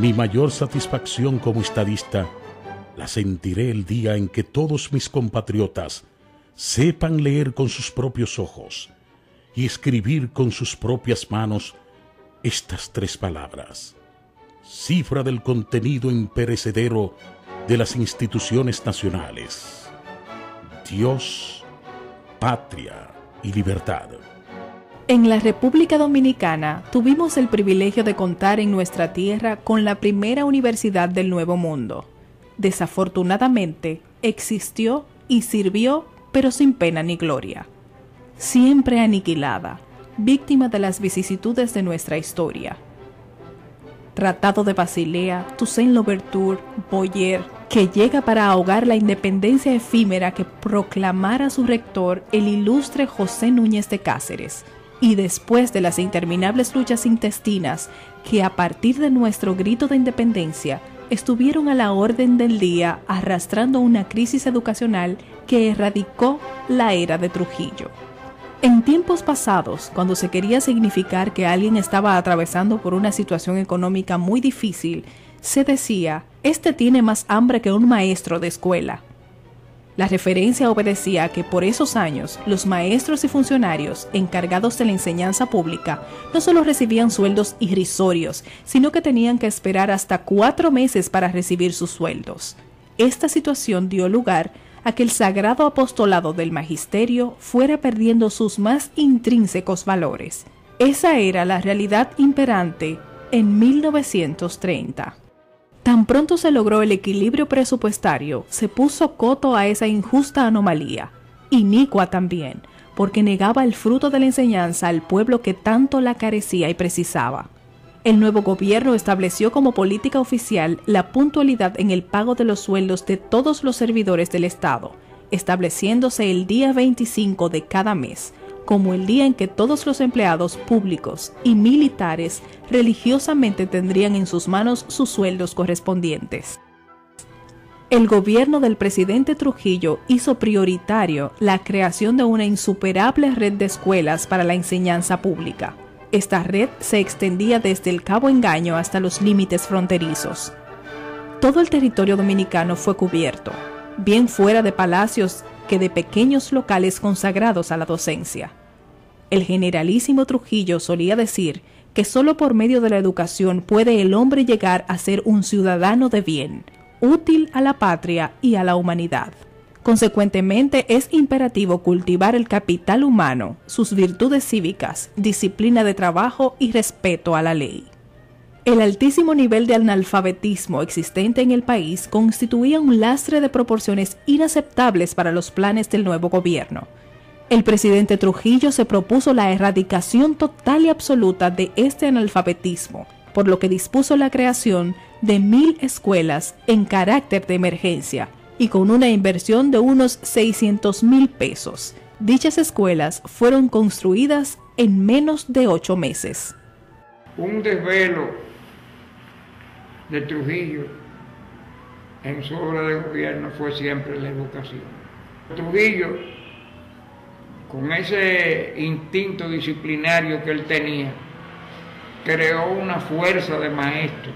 Mi mayor satisfacción como estadista la sentiré el día en que todos mis compatriotas sepan leer con sus propios ojos y escribir con sus propias manos estas 3 palabras, cifra del contenido imperecedero de las instituciones nacionales: Dios, patria y libertad. En la República Dominicana tuvimos el privilegio de contar en nuestra tierra con la primera universidad del Nuevo Mundo. Desafortunadamente, existió y sirvió, pero sin pena ni gloria. Siempre aniquilada, víctima de las vicisitudes de nuestra historia. Tratado de Basilea, Toussaint Louverture, Boyer, que llega para ahogar la independencia efímera que proclamara su rector, el ilustre José Núñez de Cáceres, y después de las interminables luchas intestinas que a partir de nuestro grito de independencia estuvieron a la orden del día arrastrando una crisis educacional que erradicó la era de Trujillo. En tiempos pasados, cuando se quería significar que alguien estaba atravesando por una situación económica muy difícil, se decía: este tiene más hambre que un maestro de escuela. La referencia obedecía a que por esos años los maestros y funcionarios encargados de la enseñanza pública no solo recibían sueldos irrisorios, sino que tenían que esperar hasta 4 meses para recibir sus sueldos. Esta situación dio lugar a que el sagrado apostolado del magisterio fuera perdiendo sus más intrínsecos valores. Esa era la realidad imperante en 1930. Tan pronto se logró el equilibrio presupuestario, se puso coto a esa injusta anomalía, inicua también, porque negaba el fruto de la enseñanza al pueblo que tanto la carecía y precisaba. El nuevo gobierno estableció como política oficial la puntualidad en el pago de los sueldos de todos los servidores del Estado, estableciéndose el día 25 de cada mes, como el día en que todos los empleados públicos y militares religiosamente tendrían en sus manos sus sueldos correspondientes. El gobierno del presidente Trujillo hizo prioritario la creación de una insuperable red de escuelas para la enseñanza pública. Esta red se extendía desde el Cabo Engaño hasta los límites fronterizos. Todo el territorio dominicano fue cubierto, bien fuera de palacios que de pequeños locales consagrados a la docencia. El generalísimo Trujillo solía decir que solo por medio de la educación puede el hombre llegar a ser un ciudadano de bien, útil a la patria y a la humanidad. Consecuentemente, es imperativo cultivar el capital humano, sus virtudes cívicas, disciplina de trabajo y respeto a la ley. El altísimo nivel de analfabetismo existente en el país constituía un lastre de proporciones inaceptables para los planes del nuevo gobierno. El presidente Trujillo se propuso la erradicación total y absoluta de este analfabetismo, por lo que dispuso la creación de 1,000 escuelas en carácter de emergencia y con una inversión de unos 600,000 pesos. Dichas escuelas fueron construidas en menos de 8 meses. Un desvelo de Trujillo en su obra de gobierno fue siempre la educación. Trujillo, con ese instinto disciplinario que él tenía, creó una fuerza de maestros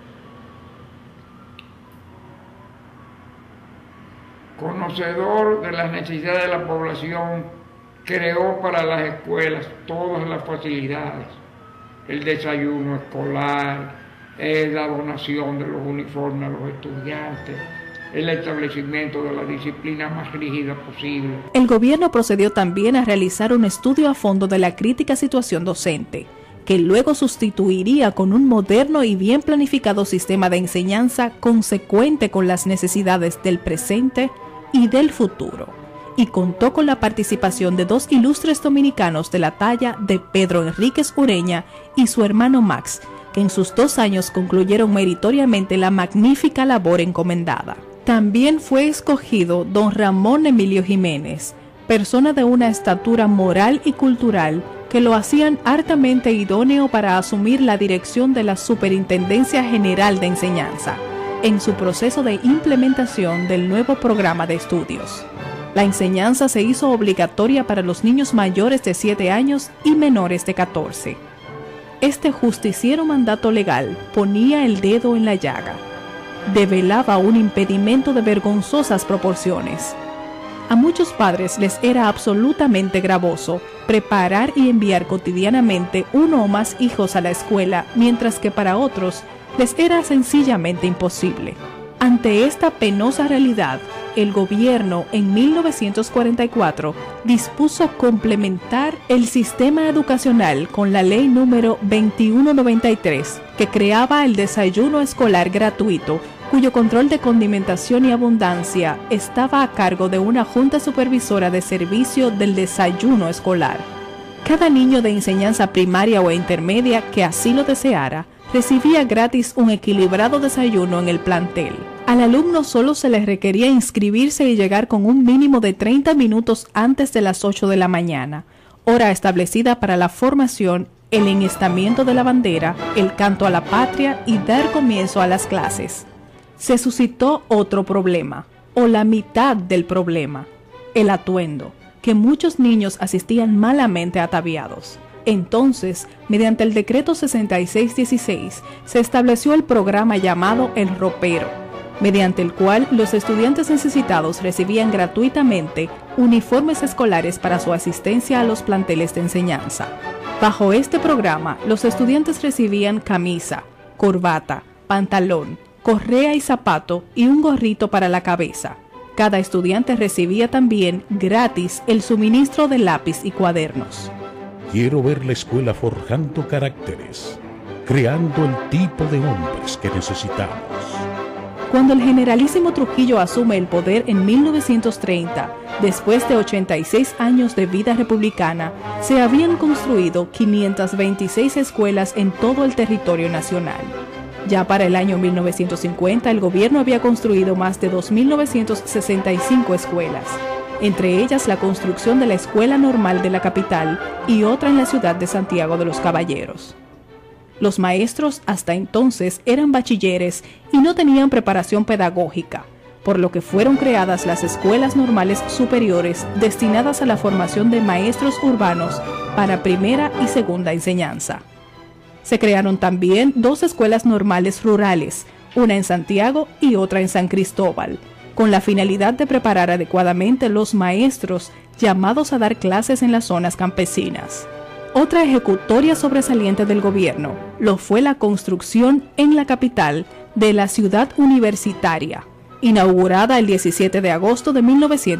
conocedor de las necesidades de la población, creó para las escuelas todas las facilidades, el desayuno escolar, la donación de los uniformes a los estudiantes, el establecimiento de la disciplina más rígida posible. El gobierno procedió también a realizar un estudio a fondo de la crítica situación docente, que luego sustituiría con un moderno y bien planificado sistema de enseñanza consecuente con las necesidades del presente y del futuro, y contó con la participación de 2 ilustres dominicanos de la talla de Pedro Enríquez Ureña y su hermano Max, que en sus 2 años concluyeron meritoriamente la magnífica labor encomendada. También fue escogido don Ramón Emilio Jiménez, persona de una estatura moral y cultural que lo hacían hartamente idóneo para asumir la dirección de la Superintendencia General de Enseñanza, en su proceso de implementación del nuevo programa de estudios. La enseñanza se hizo obligatoria para los niños mayores de 7 años y menores de 14. este justiciero mandato legal ponía el dedo en la llaga. Develaba un impedimento de vergonzosas proporciones. A muchos padres les era absolutamente gravoso preparar y enviar cotidianamente uno o más hijos a la escuela, mientras que para otros les era sencillamente imposible. Ante esta penosa realidad, el gobierno en 1944 dispuso complementar el sistema educacional con la ley número 2193, que creaba el desayuno escolar gratuito, cuyo control de condimentación y abundancia estaba a cargo de una junta supervisora de servicio del desayuno escolar. Cada niño de enseñanza primaria o intermedia que así lo deseara, recibía gratis un equilibrado desayuno en el plantel. Al alumno solo se le requería inscribirse y llegar con un mínimo de 30 minutos antes de las 8 de la mañana, hora establecida para la formación, el enhestamiento de la bandera, el canto a la patria y dar comienzo a las clases. Se suscitó otro problema, o la mitad del problema, el atuendo, que muchos niños asistían malamente ataviados. Entonces, mediante el decreto 6616, se estableció el programa llamado El Ropero, mediante el cual los estudiantes necesitados recibían gratuitamente uniformes escolares para su asistencia a los planteles de enseñanza. Bajo este programa, los estudiantes recibían camisa, corbata, pantalón, correa y zapato y un gorrito para la cabeza. Cada estudiante recibía también gratis el suministro de lápiz y cuadernos. Quiero ver la escuela forjando caracteres, creando el tipo de hombres que necesitamos. Cuando el generalísimo Trujillo asume el poder en 1930, después de 86 años de vida republicana, se habían construido 526 escuelas en todo el territorio nacional. Ya para el año 1950, el gobierno había construido más de 2.965 escuelas, entre ellas la construcción de la Escuela Normal de la capital y otra en la ciudad de Santiago de los Caballeros. Los maestros hasta entonces eran bachilleres y no tenían preparación pedagógica, por lo que fueron creadas las escuelas normales superiores destinadas a la formación de maestros urbanos para primera y segunda enseñanza. Se crearon también dos escuelas normales rurales, una en Santiago y otra en San Cristóbal, con la finalidad de preparar adecuadamente los maestros llamados a dar clases en las zonas campesinas. Otra ejecutoria sobresaliente del gobierno lo fue la construcción en la capital de la Ciudad Universitaria, inaugurada el 17 de agosto de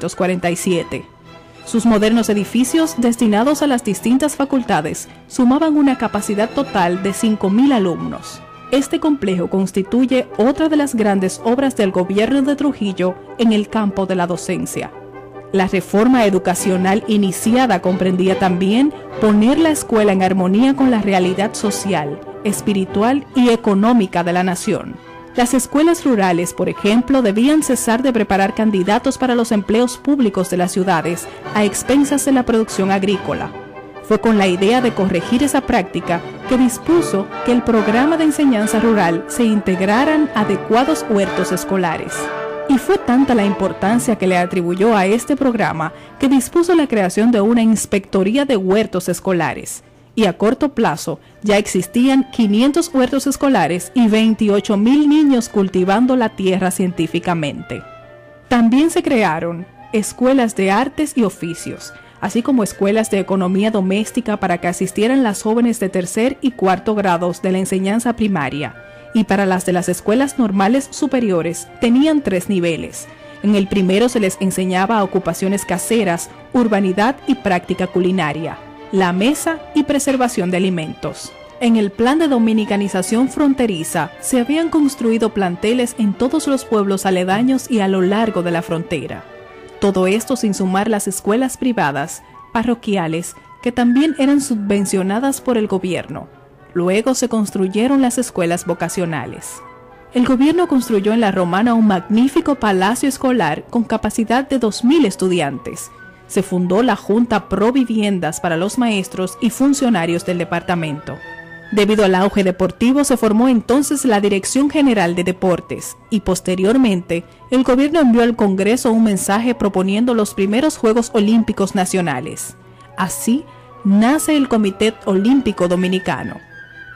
1947. Sus modernos edificios, destinados a las distintas facultades, sumaban una capacidad total de 5.000 alumnos. Este complejo constituye otra de las grandes obras del gobierno de Trujillo en el campo de la docencia. La reforma educacional iniciada comprendía también poner la escuela en armonía con la realidad social, espiritual y económica de la nación. Las escuelas rurales, por ejemplo, debían cesar de preparar candidatos para los empleos públicos de las ciudades a expensas de la producción agrícola. Fue con la idea de corregir esa práctica que dispuso que el programa de enseñanza rural se integraran adecuados huertos escolares. Y fue tanta la importancia que le atribuyó a este programa que dispuso la creación de una inspectoría de huertos escolares. Y a corto plazo ya existían 500 huertos escolares y 28.000 niños cultivando la tierra científicamente. También se crearon escuelas de artes y oficios, así como escuelas de economía doméstica para que asistieran las jóvenes de tercer y cuarto grados de la enseñanza primaria, y para las de las escuelas normales superiores tenían 3 niveles. En el primero se les enseñaba ocupaciones caseras, urbanidad y práctica culinaria, la mesa y preservación de alimentos. En el plan de dominicanización fronteriza se habían construido planteles en todos los pueblos aledaños y a lo largo de la frontera. Todo esto sin sumar las escuelas privadas, parroquiales, que también eran subvencionadas por el gobierno. Luego se construyeron las escuelas vocacionales. El gobierno construyó en La Romana un magnífico palacio escolar con capacidad de 2.000 estudiantes. Se fundó la Junta Pro Viviendas para los maestros y funcionarios del departamento. Debido al auge deportivo se formó entonces la Dirección General de Deportes y posteriormente el gobierno envió al Congreso un mensaje proponiendo los primeros Juegos Olímpicos Nacionales. Así nace el Comité Olímpico Dominicano.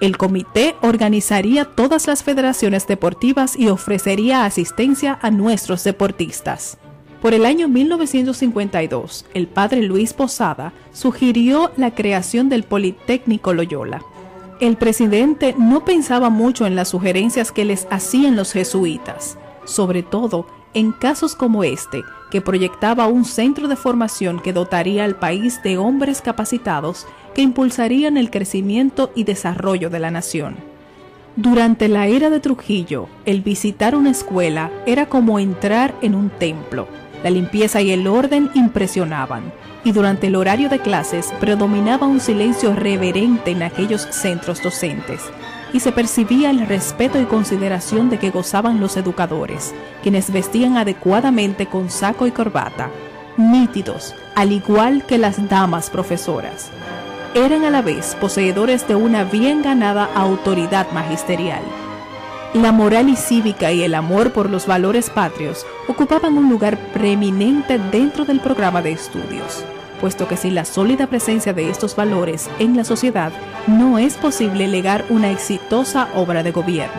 El comité organizaría todas las federaciones deportivas y ofrecería asistencia a nuestros deportistas. Por el año 1952, el padre Luis Posada sugirió la creación del Politécnico Loyola. El presidente no pensaba mucho en las sugerencias que les hacían los jesuitas, sobre todo en casos como este, que proyectaba un centro de formación que dotaría al país de hombres capacitados que impulsarían el crecimiento y desarrollo de la nación. Durante la era de Trujillo, el visitar una escuela era como entrar en un templo. La limpieza y el orden impresionaban, y durante el horario de clases predominaba un silencio reverente en aquellos centros docentes, y se percibía el respeto y consideración de que gozaban los educadores, quienes vestían adecuadamente con saco y corbata, nítidos, al igual que las damas profesoras. Eran a la vez poseedores de una bien ganada autoridad magisterial. La moral y cívica y el amor por los valores patrios ocupaban un lugar preeminente dentro del programa de estudios, puesto que sin la sólida presencia de estos valores en la sociedad no es posible legar una exitosa obra de gobierno.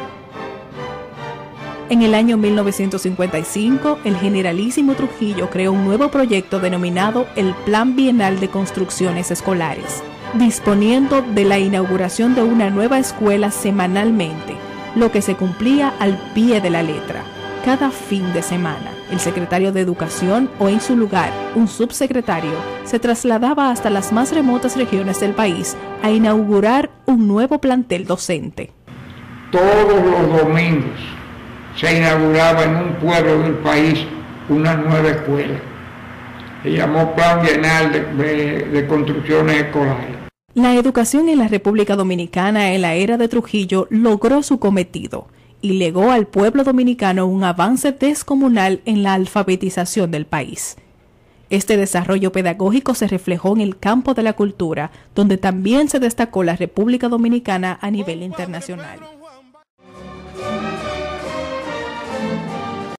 En el año 1955, el generalísimo Trujillo creó un nuevo proyecto denominado el Plan Bienal de Construcciones Escolares, disponiendo de la inauguración de una nueva escuela semanalmente, lo que se cumplía al pie de la letra. Cada fin de semana, el secretario de Educación o en su lugar, un subsecretario, se trasladaba hasta las más remotas regiones del país a inaugurar un nuevo plantel docente. Todos los domingos se inauguraba en un pueblo del país una nueva escuela. Se llamó Plan Bienal de Construcciones Escolares. La educación en la República Dominicana en la era de Trujillo logró su cometido y legó al pueblo dominicano un avance descomunal en la alfabetización del país. Este desarrollo pedagógico se reflejó en el campo de la cultura, donde también se destacó la República Dominicana a nivel internacional.